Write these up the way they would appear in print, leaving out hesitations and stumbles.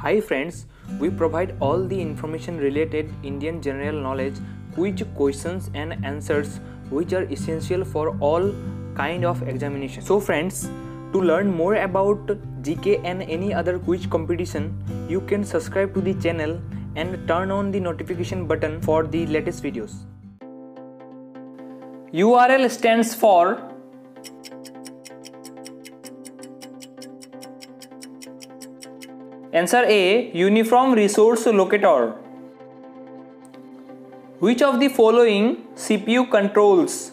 Hi friends, we provide all the information related Indian general knowledge, quiz questions and answers which are essential for all kind of examination. So friends, to learn more about GK and any other quiz competition, you can subscribe to the channel and turn on the notification button for the latest videos. URL stands for Answer A. Uniform Resource Locator. Which of the following CPU controls?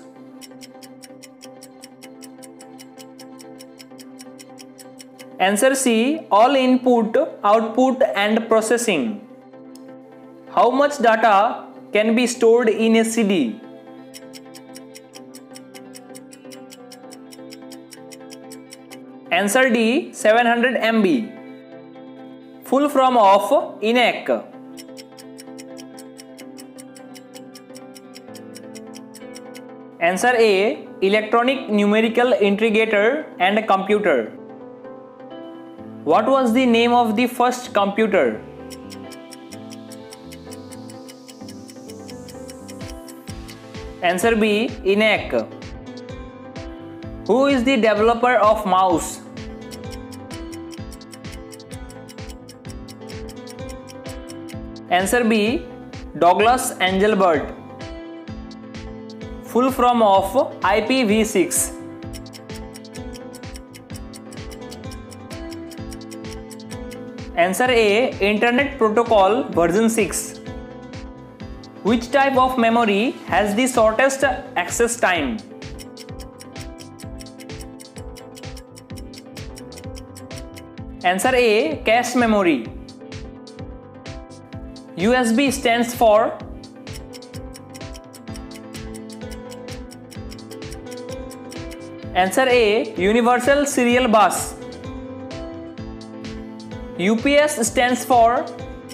Answer C. All input, output and processing. How much data can be stored in a CD? Answer D. 700 MB. Full form of ENIAC. Answer A. Electronic Numerical Integrator and Computer. What was the name of the first computer? Answer B. ENIAC. Who is the developer of mouse? Answer B. Douglas Engelbart. Full form of IPv6. Answer A. Internet Protocol version 6. Which type of memory has the shortest access time? Answer A. Cache memory. USB stands for Answer A. Universal Serial Bus. UPS stands for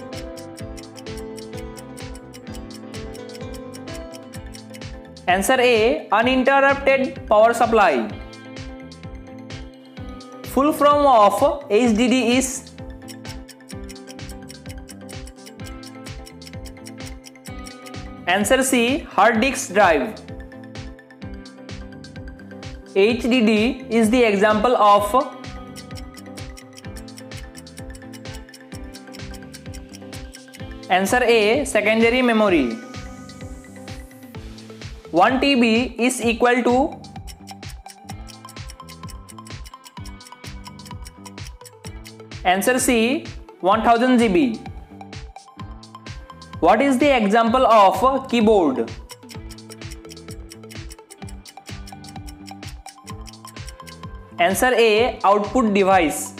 Answer A. Uninterrupted Power Supply. Full form of HDD is Answer C. Hard disk drive. HDD is the example of Answer A. Secondary memory. 1 TB is equal to Answer C. 1000 GB. What is the example of keyboard? Answer A. Output device.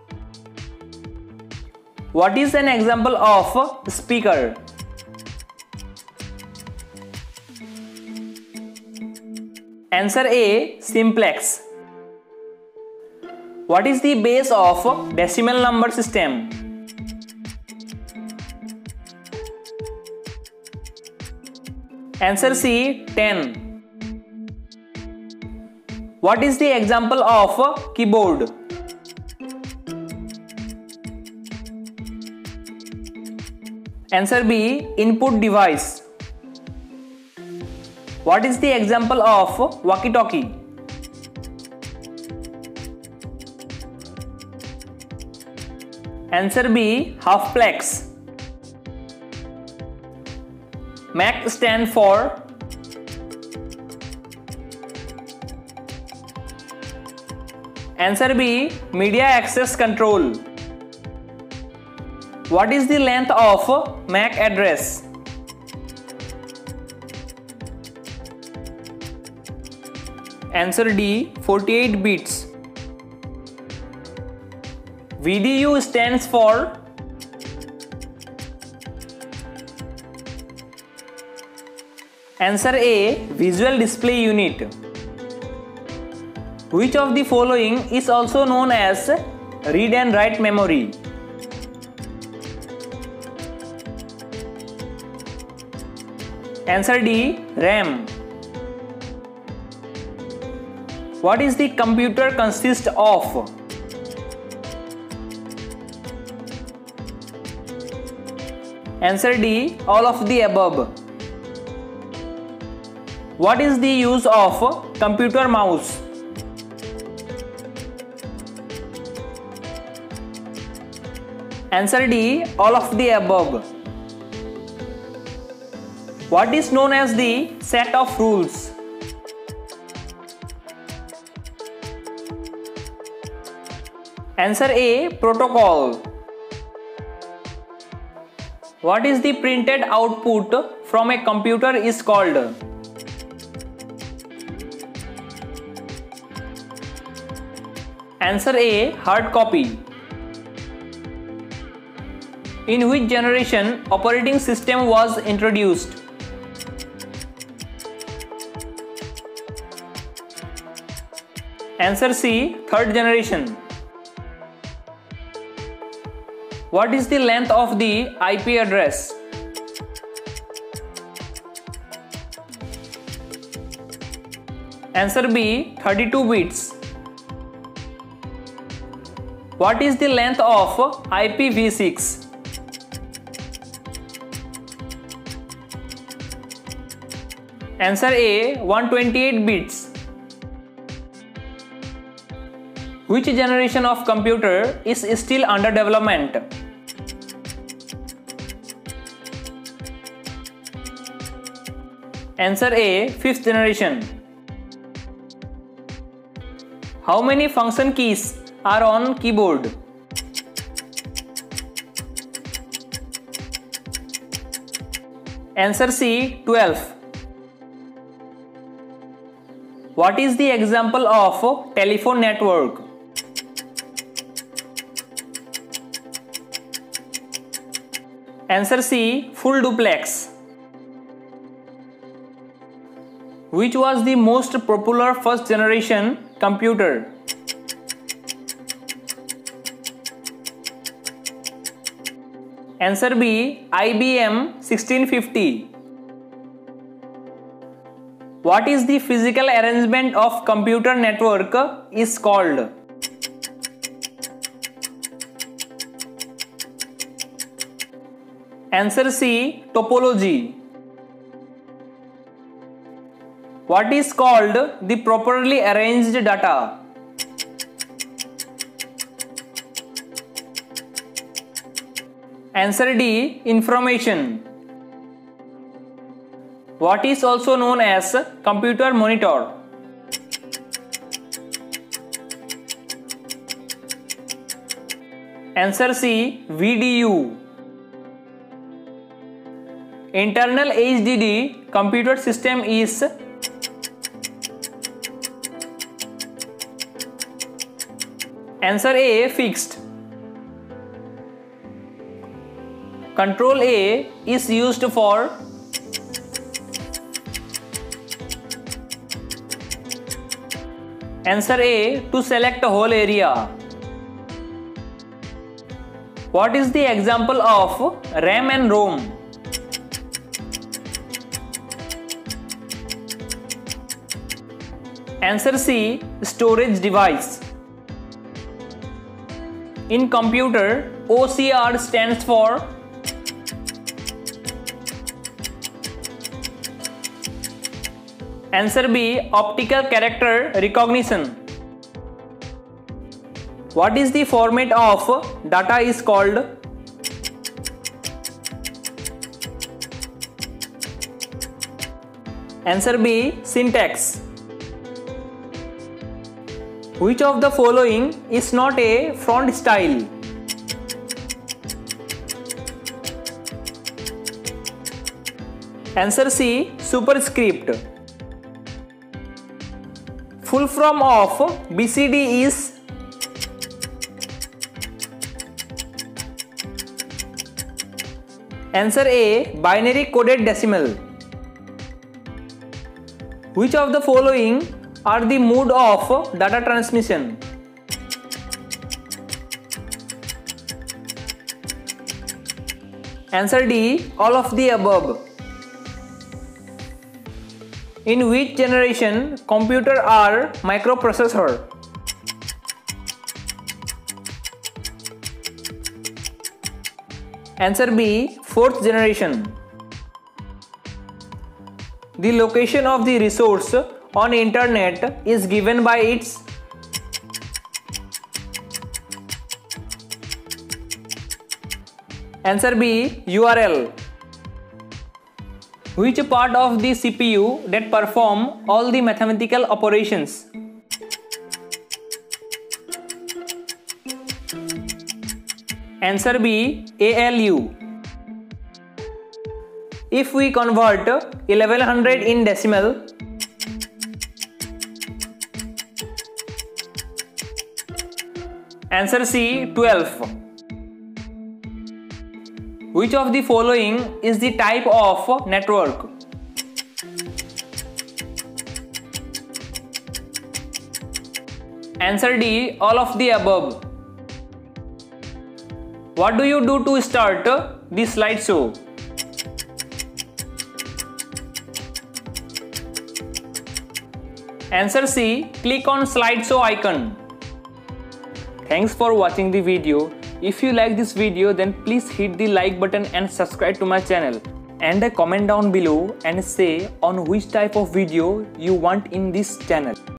What is an example of speaker? Answer A. Simplex. What is the base of decimal number system? Answer C. 10. What is the example of keyboard? Answer B. Input device. What is the example of walkie-talkie? Answer B. Halfplex. MAC stand for Answer B. Media Access Control. What is the length of MAC address? Answer D. 48 bits. VDU stands for Answer A. Visual Display Unit. Which of the following is also known as read and write memory? Answer D. RAM. What is the computer consist of? Answer D. All of the above. What is the use of computer mouse? Answer D. All of the above. What is known as the set of rules? Answer A. Protocol. What is the printed output from a computer is called? Answer A. Hard copy. In which generation operating system was introduced? Answer C. Third generation. What is the length of the IP address? Answer B. 32 bits. What is the length of IPv6? Answer A. 128 bits. Which generation of computer is still under development? Answer A. Fifth generation. How many function keys are on keyboard? Answer C. 12. What is the example of telephone network? Answer C. Full duplex. Which was the most popular first generation computer? Answer B. IBM 1650. What is the physical arrangement of computer network is called? Answer C. Topology. What is called the properly arranged data? Answer D. Information. What is also known as computer monitor? Answer C. VDU. Internal HDD computer system is? Answer A. Fixed. Control A is used for? Answer A. To select a whole area. What is the example of RAM and ROM? Answer C. Storage device. In computer, OCR stands for? Answer B. Optical character recognition. What is the format of data is called? Answer B. Syntax. Which of the following is not a font style? Answer C. Superscript. Full form of BCD is? Answer A. Binary coded decimal. Which of the following are the mode of data transmission? Answer D. All of the above. In which generation computer are microprocessor? Answer B. Fourth generation. The location of the resource on internet is given by its Answer B. URL. Which part of the CPU that perform all the mathematical operations? Answer B. ALU. If we convert 1100 in decimal, Answer C. 12. Which of the following is the type of network? Answer D. All of the above. What do you do to start the slideshow? Answer C. Click on slideshow icon. Thanks for watching the video. If you like this video, then please hit the like button and subscribe to my channel. And comment down below and say on which type of video you want in this channel.